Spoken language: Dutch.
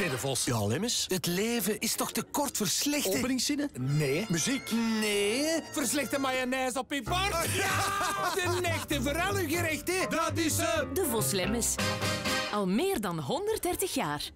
Zeg de Vos. Ja, Lemmens. Het leven is toch te kort voor slechte... Openingszinnen? Nee. Muziek? Nee. Verslechte mayonaise op je bord? Ja! De nechte voor alle gerechten, dat is ze! De Vos Lemmes. Al meer dan 130 jaar.